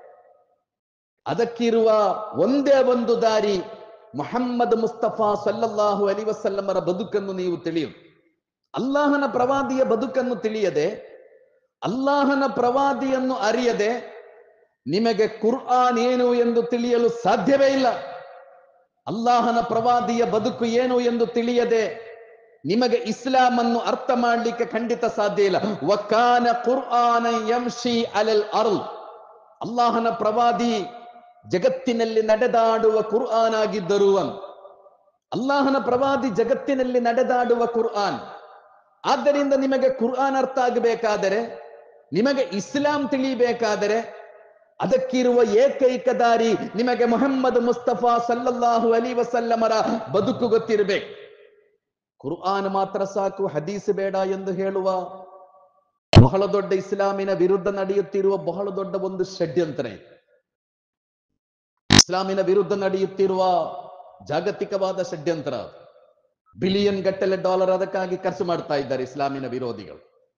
ಅದಕ್ಕಿರುವ ಒಂದೇ ಒಂದು ದಾರಿ ಮುಹಮ್ಮದ್ ಮುಸ್ತಫಾ ಸಲ್ಲಲ್ಲಾಹು ಅಲೈಹಿ ವಸಲ್ಲಮರ ಬದುಕನ್ನು ನೀವು ತಿಳಿಯುವುದು. ಅಲ್ಲಾಹನ ಪ್ರವಾದಿಯ ಬದುಕನ್ನು ತಿಳಿಯದೆ, ಅಲ್ಲಾಹನ ಪ್ರವಾದಿಯನ್ನು ಅರಿಯದೆ ನಿಮಗೆ ಕುರ್ಆನ್ ಏನು ಎಂದು ತಿಳಿಯಲು ಸಾಧ್ಯವೇ ಇಲ್ಲ. ಅಲ್ಲಾಹನ ಪ್ರವಾದಿಯ ಬದುಕು ಏನು ಎಂದು ತಿಳಿಯದೆ ನಿಮಗೆ ಇಸ್ಲಾಂ ಅನ್ನು ಅರ್ಥ ಮಾಡಲಿಕ್ಕೆ ಖಂಡಿತ ಸಾಧ್ಯ ಇಲ್ಲ. ವಕಾನ ಕುರ್ಆನ ಯಮ್ಶಿ ಅಲಲ್ ಅರ್ಲ್, ಅಲ್ಲಾಹನ ಪ್ರವಾದಿ ಜಗತ್ತಿನಲ್ಲಿ ನಡೆದಾಡುವ ಕುರ್ಆನ್ ಆಗಿದ್ದರು. ಅಲ್ಲಾಹನ ಪ್ರವಾದಿ ಜಗತ್ತಿನಲ್ಲಿ ನಡೆದಾಡುವ ಕುರ್ಆನ್. ಆದ್ದರಿಂದ ನಿಮಗೆ ಕುರ್ಆನ್ ಅರ್ಥ ಆಗಬೇಕಾದರೆ, ನಿಮಗೆ ಇಸ್ಲಾಂ ತಿಳಿಯಬೇಕಾದರೆ ಅದಕ್ಕಿರುವ ಏಕೈಕ ದಾರಿ ನಿಮಗೆ ಮುಹಮ್ಮದ್ ಮುಸ್ತಫಾ ಸಲ್ಲಲ್ಲಾಹು ಅಲೈಹಿ ವಸಲ್ಲಮರ ಬದುಕು ಗೊತ್ತಿರಬೇಕು. ಕುರ್ಆನ್ ಮಾತ್ರ ಸಾಕು, ಹದೀಸ್ ಬೇಡ ಎಂದು ಹೇಳುವ ಬಹಳ ದೊಡ್ಡ ಇಸ್ಲಾಮಿನ ವಿರುದ್ಧ ನಡೆಯುತ್ತಿರುವ ಬಹಳ ದೊಡ್ಡ ಒಂದು ಷಡ್ಯಂತ್ರ ಇದೆ. ಇಸ್ಲಾಮಿನ ವಿರುದ್ಧ ನಡೆಯುತ್ತಿರುವ ಜಾಗತಿಕವಾದ ಷಡ್ಯಂತ್ರ. ಬಿಲಿಯನ್ ಗಟ್ಟಲೆ ಡಾಲರ್ ಅದಕ್ಕಾಗಿ ಖರ್ಚು ಮಾಡ್ತಾ ಇದ್ದಾರೆ ಇಸ್ಲಾಮಿನ ವಿರೋಧಿಗಳು.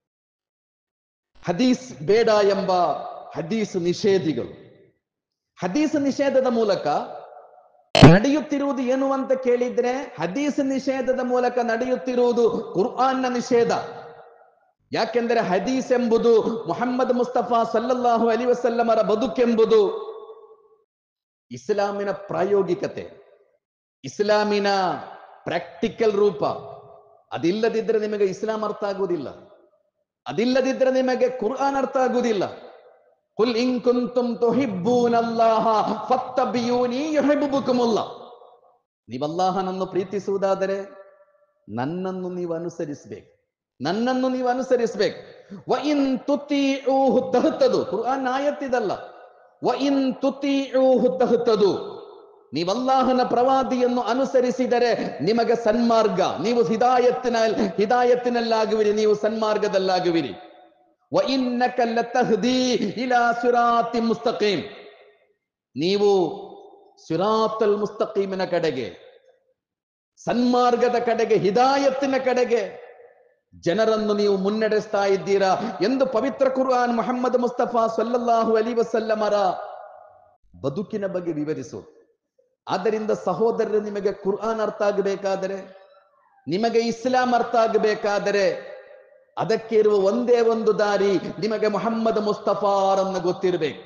ಹದೀಸ್ ಬೇಡ ಎಂಬ ಹದೀಸ್ ನಿಷೇಧಿಗಳು. ಹದೀಸ್ ನಿಷೇಧದ ಮೂಲಕ ನಡೆಯುತ್ತಿರುವುದು ಏನು ಅಂತ ಕೇಳಿದ್ರೆ, ಹದೀಸ್ ನಿಷೇಧದ ಮೂಲಕ ನಡೆಯುತ್ತಿರುವುದು ಕುರ್ಆನ್ನ ನಿಷೇಧ. ಯಾಕೆಂದರೆ ಹದೀಸ್ ಎಂಬುದು ಮುಹಮ್ಮದ್ ಮುಸ್ತಫಾ ಸಲ್ಲಲ್ಲಾಹು ಅಲೈಹಿ ವಸಲ್ಲಮರ ಬದುಕೆಂಬುದು ಇಸ್ಲಾಮಿನ ಪ್ರಾಯೋಗಿಕತೆ, ಇಸ್ಲಾಮಿನ ಪ್ರಾಕ್ಟಿಕಲ್ ರೂಪ. ಅದಿಲ್ಲದಿದ್ದರೆ ನಿಮಗೆ ಇಸ್ಲಾಂ ಅರ್ಥ ಆಗುವುದಿಲ್ಲ, ಅದಿಲ್ಲದಿದ್ದರೆ ನಿಮಗೆ ಕುರ್ಆನ್ ಅರ್ಥ ಆಗುವುದಿಲ್ಲ. ಕುಲ್ ಇನ್ ಕುಂತುಂ ತುಹಿಬ್ಬೂನಲ್ಲಾಹ ಫತ್ತಬಿಯೂನಿ ಯುಹಿಬ್ಬುಕುಮುಲ್ಲಾಹ್. ನೀವು ಅಲ್ಲಾಹನನ್ನು ಪ್ರೀತಿಸುವುದಾದರೆ ನನ್ನನ್ನು ನೀವು ಅನುಸರಿಸಬೇಕು, ನನ್ನನ್ನು ನೀವು ಅನುಸರಿಸಬೇಕು. ವ ಇನ್ ತುತೀಊಹು ತಹ್ತದು, ಕುರ್ಆನ್ ಆಯತ್ತಿದಲ್ಲ. ವ ಇನ್ ತುತೀಊಹು ತಹ್ತದು, ನೀವು ಅಲ್ಲಾಹನ ಪ್ರವಾದಿಯನ್ನು ಅನುಸರಿಸಿದರೆ ನಿಮಗೆ ಸನ್ಮಾರ್ಗ, ನೀವು ಹಿದಾಯತ್ತಿನ ಹಿದಾಯತ್ತಿನಲ್ಲಾಗುವಿರಿ, ನೀವು ಸನ್ಮಾರ್ಗದಲ್ಲಾಗುವಿರಿ. ವ ಇನ್ನಕ ಲತಹ್ದಿ ಇಲಾ ಸಿರಾತಿ ಮುಸ್ತಕೀಮ್, ನೀವು ಸಿರಾತಲ್ ಮುಸ್ತಕೀಮಿನ ಕಡೆಗೆ, ಸನ್ಮಾರ್ಗದ ಕಡೆಗೆ, ಹಿದಾಯತ್ತಿನ ಕಡೆಗೆ ಜನರನ್ನು ನೀವು ಮುನ್ನಡೆಸ್ತಾ ಇದ್ದೀರಾ ಎಂದು ಪವಿತ್ರ ಕುರ್ಆನ್ ಮುಹಮ್ಮದ್ ಮುಸ್ತಫಾ ಸಲ್ಲಲ್ಲಾಹು ಅಲೈಹಿ ವಸಲ್ಲಮರ ಬದುಕಿನ ಬಗ್ಗೆ ವಿವರಿಸುವುದು. ಆದ್ದರಿಂದ ಸಹೋದರರು, ನಿಮಗೆ ಕುರ್ಆನ್ ಅರ್ಥ ಆಗಬೇಕಾದರೆ, ನಿಮಗೆ ಇಸ್ಲಾಂ ಅರ್ಥ ಆಗಬೇಕಾದರೆ ಅದಕ್ಕೆ ಇರುವ ಒಂದೇ ಒಂದು ದಾರಿ, ನಿಮಗೆ ಮುಹಮ್ಮದ್ ಮುಸ್ತಫಾರನ್ನು ಗೊತ್ತಿರಬೇಕು.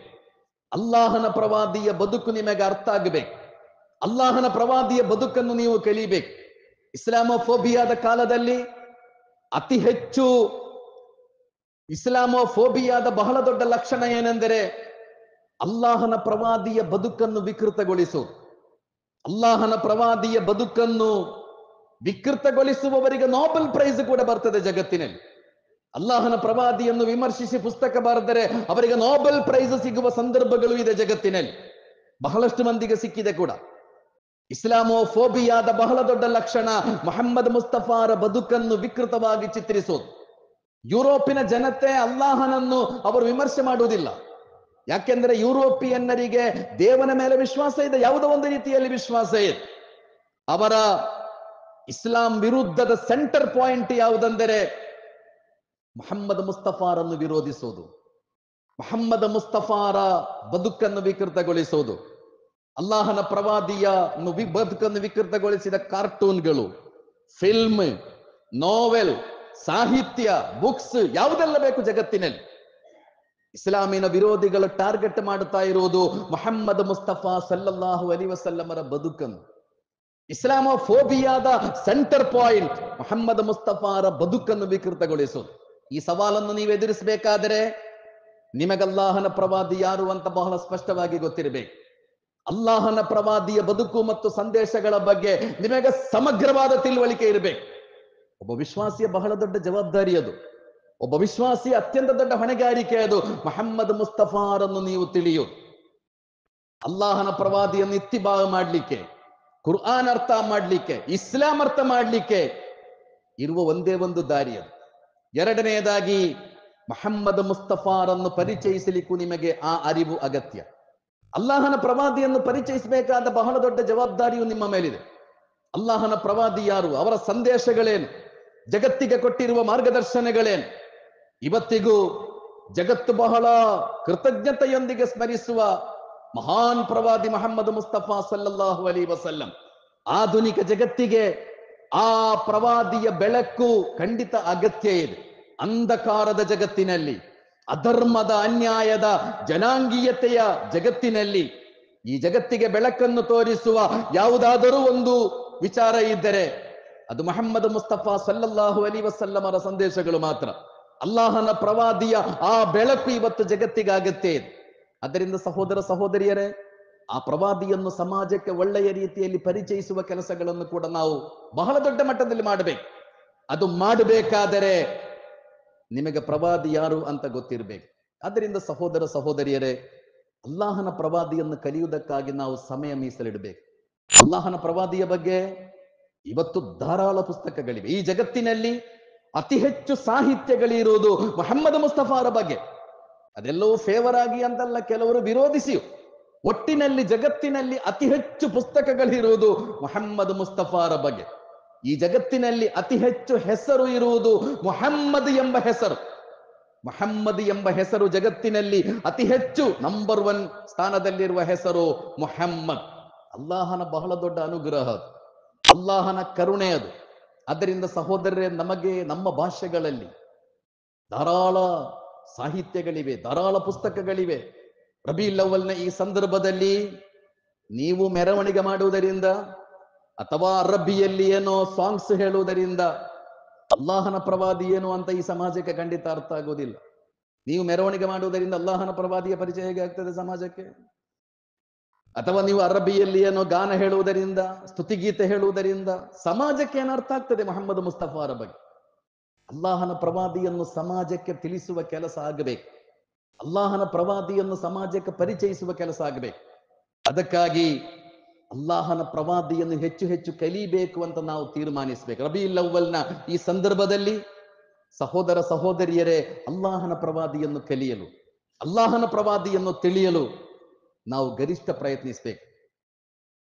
ಅಲ್ಲಾಹನ ಪ್ರವಾದಿಯ ಬದುಕು ನಿಮಗೆ ಅರ್ಥ ಆಗಬೇಕು. ಅಲ್ಲಾಹನ ಪ್ರವಾದಿಯ ಬದುಕನ್ನು ನೀವು ಕಲಿಬೇಕು. ಇಸ್ಲಾಮೋಫೋಬಿಯಾದ ಕಾಲದಲ್ಲಿ ಅತಿ ಹೆಚ್ಚು ಇಸ್ಲಾಮೋಫೋಬಿಯಾದ ಬಹಳ ದೊಡ್ಡ ಲಕ್ಷಣ ಏನೆಂದರೆ ಅಲ್ಲಾಹನ ಪ್ರವಾದಿಯ ಬದುಕನ್ನು ವಿಕೃತಗೊಳಿಸುವುದು. ಅಲ್ಲಾಹನ ಪ್ರವಾದಿಯ ಬದುಕನ್ನು ವಿಕೃತಗೊಳಿಸುವವರಿಗೆ ನೋಬೆಲ್ ಪ್ರೈಸ್ ಕೂಡ ಬರ್ತದೆ ಜಗತ್ತಿನಲ್ಲಿ. ಅಲ್ಲಾಹನ ಪ್ರವಾದಿಯನ್ನು ವಿಮರ್ಶಿಸಿ ಪುಸ್ತಕ ಬರೆದರೆ ಅವರಿಗೆ ನೋಬೆಲ್ ಪ್ರೈಸ್ ಸಿಗುವ ಸಂದರ್ಭಗಳು ಇದೆ ಜಗತ್ತಿನಲ್ಲಿ, ಬಹಳಷ್ಟು ಮಂದಿಗೆ ಸಿಕ್ಕಿದೆ ಕೂಡ. ಇಸ್ಲಾಮೋಫೋಬಿಯಾದ ಬಹಳ ದೊಡ್ಡ ಲಕ್ಷಣ ಮೊಹಮ್ಮದ್ ಮುಸ್ತಫಾರ ಬದುಕನ್ನು ವಿಕೃತವಾಗಿ ಚಿತ್ರಿಸೋದು. ಯುರೋಪಿನ ಜನತೆ ಅಲ್ಲಾಹನನ್ನು ಅವರು ವಿಮರ್ಶೆ ಮಾಡುವುದಿಲ್ಲ. ಯಾಕೆಂದ್ರೆ ಯುರೋಪಿಯನ್ನರಿಗೆ ದೇವನ ಮೇಲೆ ವಿಶ್ವಾಸ ಇದೆ, ಯಾವುದೋ ಒಂದು ರೀತಿಯಲ್ಲಿ ವಿಶ್ವಾಸ ಇದೆ. ಅವರ ಇಸ್ಲಾಂ ವಿರುದ್ಧದ ಸೆಂಟರ್ ಪಾಯಿಂಟ್ ಯಾವುದೆಂದರೆ ಮೊಹಮ್ಮದ್ ಮುಸ್ತಫಾರನ್ನು ವಿರೋಧಿಸೋದು, ಮೊಹಮ್ಮದ್ ಮುಸ್ತಫಾರ ಬದುಕನ್ನು ವಿಕೃತಗೊಳಿಸೋದು. ಅಲ್ಲಾಹನ ಪ್ರವಾದಿಯ ಬದುಕನ್ನು ವಿಕೃತಗೊಳಿಸಿದ ಕಾರ್ಟೂನ್ಗಳು, ಫಿಲ್ಮ್, ನೋವೆಲ್, ಸಾಹಿತ್ಯ, ಬುಕ್ಸ್ ಯಾವುದೆಲ್ಲ ಬೇಕು ಜಗತ್ತಿನಲ್ಲಿ ಇಸ್ಲಾಮಿನ ವಿರೋಧಿಗಳು ಟಾರ್ಗೆಟ್ ಮಾಡುತ್ತಾ ಇರುವುದು ಮೊಹಮ್ಮದ್ ಮುಸ್ತಫಾ ಸಲ್ಲಲ್ಲಾಹು ಅಲೈಹಿ ವಸಲ್ಲಮರ ಬದುಕನ್ನು. ಇಸ್ಲಾಮೋಫೋಬಿಯಾದ ಸೆಂಟರ್ ಪಾಯಿಂಟ್ ಮೊಹಮ್ಮದ್ ಮುಸ್ತಫಾರ ಬದುಕನ್ನು ವಿಕೃತಗೊಳಿಸೋದು. ಈ ಸವಾಲನ್ನು ನೀವು ಎದುರಿಸಬೇಕಾದರೆ ನಿಮಗಲ್ಲಾಹನ ಪ್ರವಾದಿ ಯಾರು ಅಂತ ಬಹಳ ಸ್ಪಷ್ಟವಾಗಿ ಗೊತ್ತಿರಬೇಕು. ಅಲ್ಲಾಹನ ಪ್ರವಾದಿಯ ಬದುಕು ಮತ್ತು ಸಂದೇಶಗಳ ಬಗ್ಗೆ ನಿಮಗೆ ಸಮಗ್ರವಾದ ತಿಳುವಳಿಕೆ ಇರಬೇಕು. ಒಬ್ಬ ವಿಶ್ವಾಸಿಯ ಬಹಳ ದೊಡ್ಡ ಜವಾಬ್ದಾರಿ ಅದು. ಒಬ್ಬ ವಿಶ್ವಾಸಿಯ ಅತ್ಯಂತ ದೊಡ್ಡ ಹೊಣೆಗಾರಿಕೆ ಅದು. ಮೊಹಮ್ಮದ್ ಮುಸ್ತಫಾರನ್ನು ನೀವು ತಿಳಿಯೋದು, ಅಲ್ಲಾಹನ ಪ್ರವಾದಿಯನ್ನು ಇತ್ತಿಬಾ ಮಾಡಲಿಕ್ಕೆ, ಕುರ್ಆನ್ ಅರ್ಥ ಮಾಡಲಿಕ್ಕೆ, ಇಸ್ಲಾಂ ಅರ್ಥ ಮಾಡಲಿಕ್ಕೆ ಇರುವ ಒಂದೇ ಒಂದು ದಾರಿ ಅದು. ಎರಡನೆಯದಾಗಿ ಮೊಹಮ್ಮದ್ ಮುಸ್ತಫಾರನ್ನು ಪರಿಚಯಿಸಲಿಕ್ಕೂ ನಿಮಗೆ ಆ ಅರಿವು ಅಗತ್ಯ. ಅಲ್ಲಾಹನ ಪ್ರವಾದಿಯನ್ನು ಪರಿಚಯಿಸಬೇಕಾದ ಬಹಳ ದೊಡ್ಡ ಜವಾಬ್ದಾರಿಯು ನಿಮ್ಮ ಮೇಲಿದೆ. ಅಲ್ಲಾಹನ ಪ್ರವಾದಿ ಯಾರು, ಅವರ ಸಂದೇಶಗಳೇನು, ಜಗತ್ತಿಗೆ ಕೊಟ್ಟಿರುವ ಮಾರ್ಗದರ್ಶನಗಳೇನು. ಇವತ್ತಿಗೂ ಜಗತ್ತು ಬಹಳ ಕೃತಜ್ಞತೆಯೊಂದಿಗೆ ಸ್ಮರಿಸುವ ಮಹಾನ್ ಪ್ರವಾದಿ ಮೊಹಮ್ಮದ್ ಮುಸ್ತಫಾ ಸಲ್ಲಲ್ಲಾಹು ಅಲೈಹಿ ವಸಲ್ಲಂ. ಆಧುನಿಕ ಜಗತ್ತಿಗೆ ಆ ಪ್ರವಾದಿಯ ಬೆಳಕು ಖಂಡಿತ ಅಗತ್ಯ ಇದೆ. ಅಂಧಕಾರದ ಜಗತ್ತಿನಲ್ಲಿ, ಅಧರ್ಮದ, ಅನ್ಯಾಯದ, ಜನಾಂಗೀಯತೆಯ ಜಗತ್ತಿನಲ್ಲಿ ಈ ಜಗತ್ತಿಗೆ ಬೆಳಕನ್ನು ತೋರಿಸುವ ಯಾವುದಾದರೂ ಒಂದು ವಿಚಾರ ಇದ್ದರೆ ಅದು ಮೊಹಮ್ಮದ್ ಮುಸ್ತಫಾ ಸಲ್ಲಲ್ಲಾಹು ಅಲೈಹಿ ವಸಲ್ಲಮರ ಸಂದೇಶಗಳು ಮಾತ್ರ. ಅಲ್ಲಾಹನ ಪ್ರವಾದಿಯ ಆ ಬೆಳಕು ಇವತ್ತು ಜಗತ್ತಿಗೆ ಅಗತ್ಯ ಇದೆ. ಆದ್ದರಿಂದ ಸಹೋದರ ಸಹೋದರಿಯರೇ, ಆ ಪ್ರವಾದಿಯನ್ನು ಸಮಾಜಕ್ಕೆ ಒಳ್ಳೆಯ ರೀತಿಯಲ್ಲಿ ಪರಿಚಯಿಸುವ ಕೆಲಸಗಳನ್ನು ಕೂಡ ನಾವು ಬಹಳ ದೊಡ್ಡ ಮಟ್ಟದಲ್ಲಿ ಮಾಡಬೇಕು. ಅದು ಮಾಡಬೇಕಾದರೆ ನಿಮಗೆ ಪ್ರವಾದಿ ಯಾರು ಅಂತ ಗೊತ್ತಿರಬೇಕು. ಆದ್ದರಿಂದ ಸಹೋದರ ಸಹೋದರಿಯರೇ, ಅಲ್ಲಾಹನ ಪ್ರವಾದಿಯನ್ನು ಕಲಿಯುವುದಕ್ಕಾಗಿ ನಾವು ಸಮಯ ಮೀಸಲಿಡಬೇಕು. ಅಲ್ಲಾಹನ ಪ್ರವಾದಿಯ ಬಗ್ಗೆ ಇವತ್ತು ಧಾರಾಳ ಪುಸ್ತಕಗಳಿವೆ. ಈ ಜಗತ್ತಿನಲ್ಲಿ ಅತಿ ಹೆಚ್ಚು ಸಾಹಿತ್ಯಗಳಿರುವುದು ಮೊಹಮ್ಮದ್ ಮುಸ್ತಫಾರ ಬಗ್ಗೆ. ಅದೆಲ್ಲವೂ ಫೇವರ್ ಆಗಿ ಅಂತಲ್ಲ, ಕೆಲವರು ವಿರೋಧಿಸಿಯು. ಒಟ್ಟಿನಲ್ಲಿ ಜಗತ್ತಿನಲ್ಲಿ ಅತಿ ಹೆಚ್ಚು ಪುಸ್ತಕಗಳಿರುವುದು ಮೊಹಮ್ಮದ್ ಮುಸ್ತಫಾರ ಬಗ್ಗೆ. ಈ ಜಗತ್ತಿನಲ್ಲಿ ಅತಿ ಹೆಚ್ಚು ಹೆಸರು ಇರುವುದು ಮೊಹಮ್ಮದ್ ಎಂಬ ಹೆಸರು. ಮೊಹಮ್ಮದ್ ಎಂಬ ಹೆಸರು ಜಗತ್ತಿನಲ್ಲಿ ಅತಿ ಹೆಚ್ಚು ನಂಬರ್ ಒನ್ ಸ್ಥಾನದಲ್ಲಿರುವ ಹೆಸರು ಮೊಹಮ್ಮದ್. ಅಲ್ಲಾಹನ ಬಹಳ ದೊಡ್ಡ ಅನುಗ್ರಹ ಅದು, ಅಲ್ಲಾಹನ ಕರುಣೆ ಅದು. ಆದ್ದರಿಂದ ಸಹೋದರರೇ, ನಮಗೆ ನಮ್ಮ ಭಾಷೆಗಳಲ್ಲಿ ಧಾರಾಳ ಸಾಹಿತ್ಯಗಳಿವೆ, ಧಾರಾಳ ಪುಸ್ತಕಗಳಿವೆ. ರಬೀഉಲ್ ಅವ್ವಲ್ನ ಈ ಸಂದರ್ಭದಲ್ಲಿ ನೀವು ಮೆರವಣಿಗೆ ಮಾಡುವುದರಿಂದ ಅಥವಾ ಅರಬ್ಬಿಯಲ್ಲಿ ಏನೋ ಸಾಂಗ್ಸ್ ಹೇಳುವುದರಿಂದ ಅಲ್ಲಾಹನ ಪ್ರವಾದಿ ಏನು ಅಂತ ಈ ಸಮಾಜಕ್ಕೆ ಖಂಡಿತ ಅರ್ಥ ಆಗೋದಿಲ್ಲ. ನೀವು ಮೆರವಣಿಗೆ ಮಾಡುವುದರಿಂದ ಅಲ್ಲಾಹನ ಪ್ರವಾದಿಯ ಪರಿಚಯ ಹೇಗೆ ಆಗ್ತದೆ ಸಮಾಜಕ್ಕೆ? ಅಥವಾ ನೀವು ಅರಬ್ಬಿಯಲ್ಲಿ ಏನೋ ಗಾನ ಹೇಳುವುದರಿಂದ, ಸ್ತುತಿಗೀತೆ ಹೇಳುವುದರಿಂದ ಸಮಾಜಕ್ಕೆ ಏನು ಅರ್ಥ ಆಗ್ತದೆ ಮೊಹಮ್ಮದ್ ಮುಸ್ತಫಾರ ಬಗ್ಗೆ? ಅಲ್ಲಾಹನ ಪ್ರವಾದಿಯನ್ನು ಸಮಾಜಕ್ಕೆ ತಿಳಿಸುವ ಕೆಲಸ ಆಗಬೇಕು. ಅಲ್ಲಾಹನ ಪ್ರವಾದಿಯನ್ನು ಸಮಾಜಕ್ಕೆ ಪರಿಚಯಿಸುವ ಕೆಲಸ ಆಗಬೇಕು. ಅದಕ್ಕಾಗಿ ಅಲ್ಲಾಹನ ಪ್ರವಾದಿಯನ್ನು ಹೆಚ್ಚು ಹೆಚ್ಚು ಕಲಿಬೇಕು ಅಂತ ನಾವು ತೀರ್ಮಾನಿಸಬೇಕು. ರಬೀഉಲ್ ಅವ್ವಲ್ನ ಈ ಸಂದರ್ಭದಲ್ಲಿ ಸಹೋದರ ಸಹೋದರಿಯರೇ, ಅಲ್ಲಾಹನ ಪ್ರವಾದಿಯನ್ನು ಕಲಿಯಲು, ಅಲ್ಲಾಹನ ಪ್ರವಾದಿಯನ್ನು ತಿಳಿಯಲು ನಾವು ಗರಿಷ್ಠ ಪ್ರಯತ್ನಿಸಬೇಕು.